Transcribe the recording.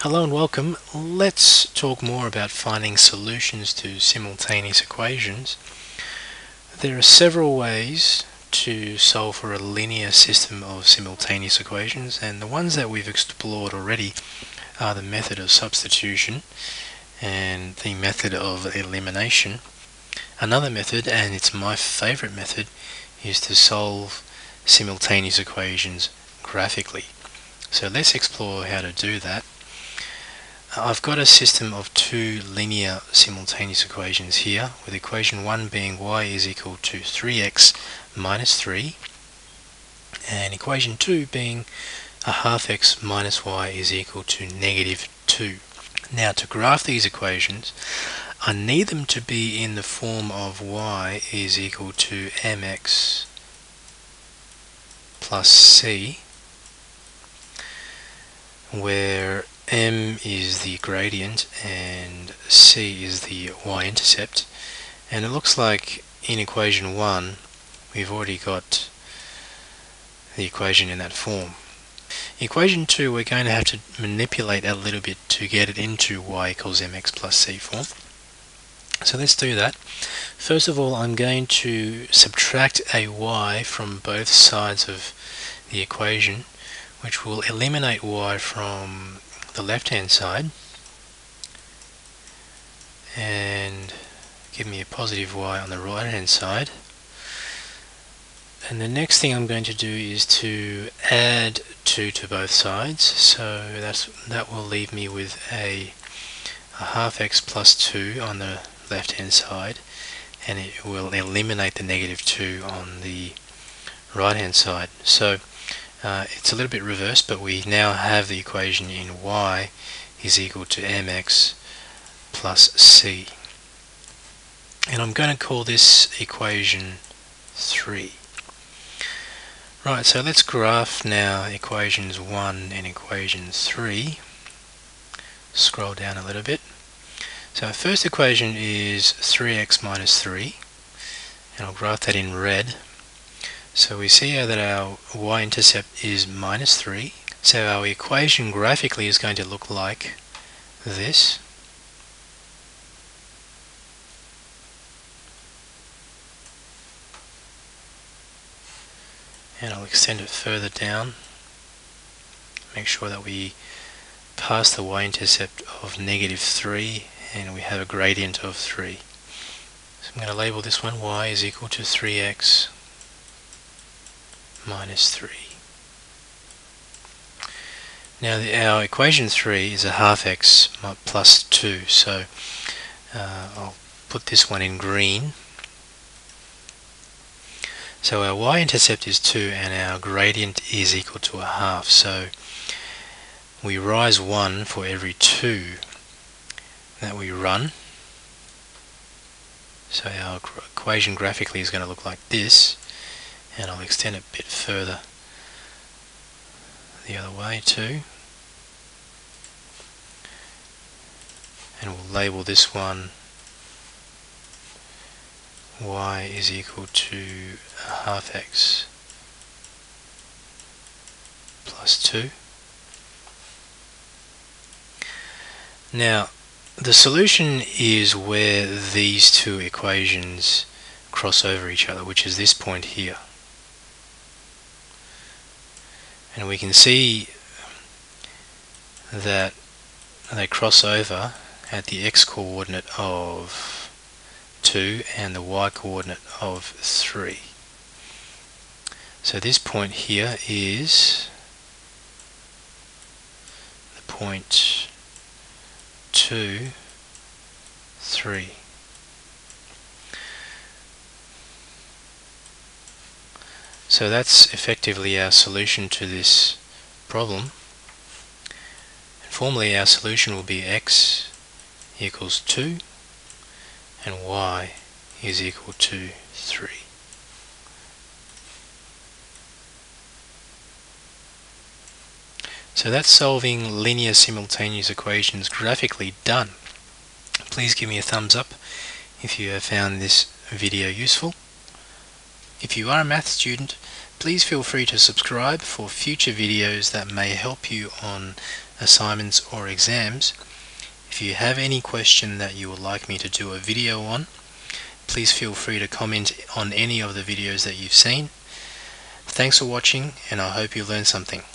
Hello and welcome. Let's talk more about finding solutions to simultaneous equations. There are several ways to solve for a linear system of simultaneous equations, and the ones that we've explored already are the method of substitution and the method of elimination. Another method, and it's my favorite method, is to solve simultaneous equations graphically. So let's explore how to do that. I've got a system of two linear simultaneous equations here, with equation 1 being y is equal to 3x minus 3 and equation 2 being a half x minus y is equal to negative 2. Now, to graph these equations, I need them to be in the form of y is equal to mx plus c, where m is the gradient and c is the y-intercept, and it looks like in equation 1 we've already got the equation in that form. Equation 2 we're going to have to manipulate a little bit to get it into y equals mx plus c form. So let's do that. First of all, I'm going to subtract a y from both sides of the equation, which will eliminate y from the left hand side and give me a positive y on the right hand side. And the next thing I'm going to do is to add 2 to both sides, so that will leave me with a half x plus 2 on the left hand side, and it will eliminate the negative 2 on the right hand side. So it's a little bit reversed, but we now have the equation in y is equal to mx plus c. And I'm going to call this equation 3. Right, so let's graph now equations 1 and equation 3. Scroll down a little bit. So our first equation is 3x minus 3, and I'll graph that in red. So we see here that our y-intercept is minus 3. So our equation graphically is going to look like this. And I'll extend it further down. Make sure that we pass the y-intercept of negative 3 and we have a gradient of 3. So I'm going to label this one y is equal to 3x minus 3. Now our equation 3 is a half x plus 2, so I'll put this one in green. So our y-intercept is 2 and our gradient is equal to a half, so we rise 1 for every 2 that we run. So our equation graphically is going to look like this, and I'll extend it a bit further the other way too, and we'll label this one y is equal to half x plus 2. Now the solution is where these two equations cross over each other, which is this point here. And we can see that they cross over at the x coordinate of 2 and the y coordinate of 3. So this point here is the point 2, 3. So that's effectively our solution to this problem. And formally our solution will be x equals 2 and y is equal to 3. So that's solving linear simultaneous equations graphically done. Please give me a thumbs up if you have found this video useful. If you are a math student, please feel free to subscribe for future videos that may help you on assignments or exams. If you have any question that you would like me to do a video on, please feel free to comment on any of the videos that you've seen. Thanks for watching, and I hope you learned something.